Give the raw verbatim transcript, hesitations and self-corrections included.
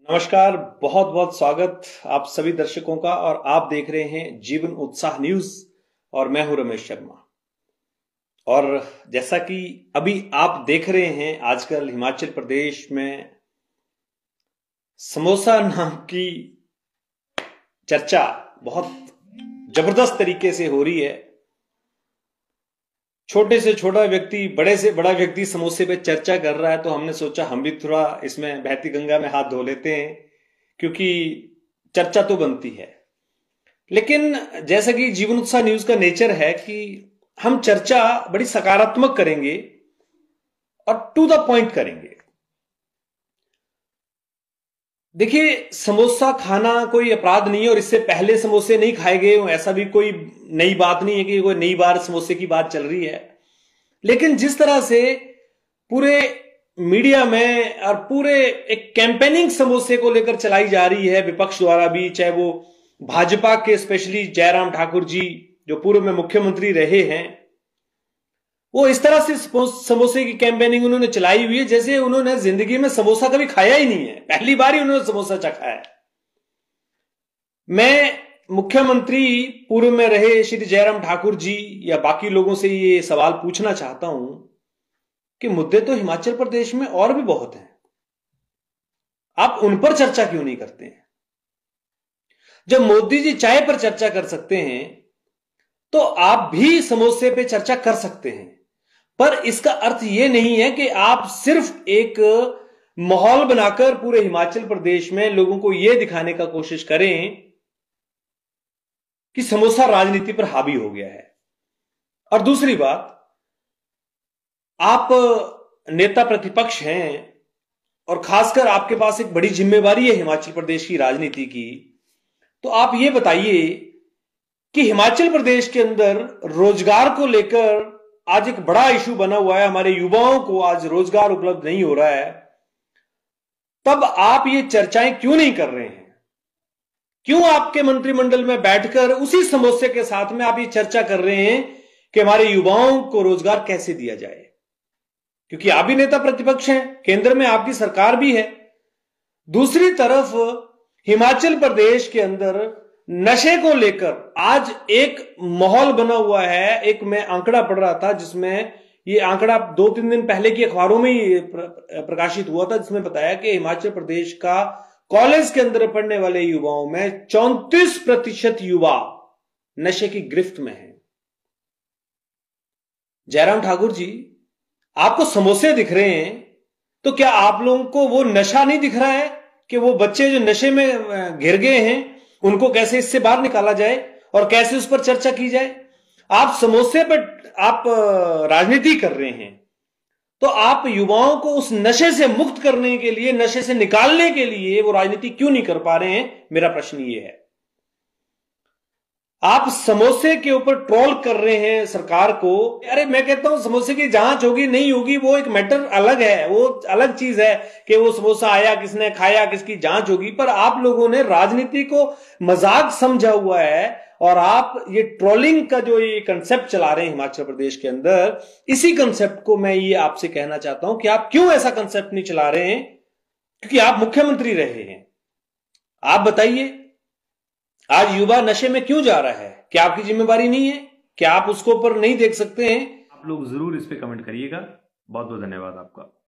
नमस्कार, बहुत बहुत स्वागत आप सभी दर्शकों का। और आप देख रहे हैं जीवन उत्साह न्यूज और मैं हूं रमेश शर्मा। और जैसा कि अभी आप देख रहे हैं, आजकल हिमाचल प्रदेश में समोसा नाम की चर्चा बहुत जबरदस्त तरीके से हो रही है। छोटे से छोटा व्यक्ति, बड़े से बड़ा व्यक्ति समोसे पे चर्चा कर रहा है, तो हमने सोचा हम भी थोड़ा इसमें बहती गंगा में हाथ धो लेते हैं, क्योंकि चर्चा तो बनती है। लेकिन जैसा कि जीवन उत्साह न्यूज का नेचर है कि हम चर्चा बड़ी सकारात्मक करेंगे और टू द पॉइंट करेंगे। देखिए, समोसा खाना कोई अपराध नहीं है और इससे पहले समोसे नहीं खाए गए, ऐसा भी कोई नई बात नहीं है कि कोई नई बार समोसे की बात चल रही है। लेकिन जिस तरह से पूरे मीडिया में और पूरे एक कैंपेनिंग समोसे को लेकर चलाई जा रही है विपक्ष द्वारा भी, चाहे वो भाजपा के स्पेशली जयराम ठाकुर जी जो पूर्व में मुख्यमंत्री रहे हैं, वो इस तरह से समोसे की कैंपेनिंग उन्होंने चलाई हुई है जैसे उन्होंने जिंदगी में समोसा कभी खाया ही नहीं है, पहली बार ही उन्होंने समोसा चखा है। मैं मुख्यमंत्री पूर्व में रहे श्री जयराम ठाकुर जी या बाकी लोगों से ये सवाल पूछना चाहता हूं कि मुद्दे तो हिमाचल प्रदेश में और भी बहुत हैं, आप उन पर चर्चा क्यों नहीं करते हैं? जब मोदी जी चाय पर चर्चा कर सकते हैं तो आप भी समोसे पे चर्चा कर सकते हैं। पर इसका अर्थ यह नहीं है कि आप सिर्फ एक माहौल बनाकर पूरे हिमाचल प्रदेश में लोगों को यह दिखाने का कोशिश करें कि समोसा राजनीति पर हावी हो गया है। और दूसरी बात, आप नेता प्रतिपक्ष हैं और खासकर आपके पास एक बड़ी जिम्मेवारी है हिमाचल प्रदेश की राजनीति की, तो आप ये बताइए कि हिमाचल प्रदेश के अंदर रोजगार को लेकर आज एक बड़ा इशू बना हुआ है, हमारे युवाओं को आज रोजगार उपलब्ध नहीं हो रहा है, तब आप ये चर्चाएं क्यों नहीं कर रहे हैं? क्यों आपके मंत्रिमंडल में बैठकर उसी समोसे के साथ में आप ये चर्चा कर रहे हैं कि हमारे युवाओं को रोजगार कैसे दिया जाए? क्योंकि आप भी नेता प्रतिपक्ष हैं, केंद्र में आपकी सरकार भी है। दूसरी तरफ हिमाचल प्रदेश के अंदर नशे को लेकर आज एक माहौल बना हुआ है। एक मैं आंकड़ा पढ़ रहा था जिसमें ये आंकड़ा दो तीन दिन पहले की अखबारों में ही प्रकाशित हुआ था, जिसमें बताया कि हिमाचल प्रदेश का कॉलेज के अंदर पढ़ने वाले युवाओं में चौंतीस प्रतिशत युवा नशे की गिरफ्त में है। जयराम ठाकुर जी, आपको समोसे दिख रहे हैं, तो क्या आप लोगों को वो नशा नहीं दिख रहा है कि वो बच्चे जो नशे में घिर गए हैं उनको कैसे इससे बाहर निकाला जाए और कैसे उस पर चर्चा की जाए? आप समोसे पर आप राजनीति कर रहे हैं, तो आप युवाओं को उस नशे से मुक्त करने के लिए, नशे से निकालने के लिए वो राजनीति क्यों नहीं कर पा रहे हैं? मेरा प्रश्न ये है। आप समोसे के ऊपर ट्रोल कर रहे हैं सरकार को। अरे मैं कहता हूं समोसे की जांच होगी नहीं होगी वो एक मैटर अलग है, वो अलग चीज है कि वो समोसा आया, किसने खाया, किसकी जांच होगी। पर आप लोगों ने राजनीति को मजाक समझा हुआ है और आप ये ट्रोलिंग का जो ये कंसेप्ट चला रहे हैं हिमाचल प्रदेश के अंदर, इसी कंसेप्ट को मैं ये आपसे कहना चाहता हूं कि आप क्यों ऐसा कंसेप्ट नहीं चला रहे हैं? क्योंकि आप मुख्यमंत्री रहे हैं। आप बताइए, आज युवा नशे में क्यों जा रहा है? क्या आपकी जिम्मेवारी नहीं है? क्या आप उसको ऊपर नहीं देख सकते हैं? आप लोग जरूर इस पे कमेंट करिएगा। बहुत बहुत धन्यवाद आपका।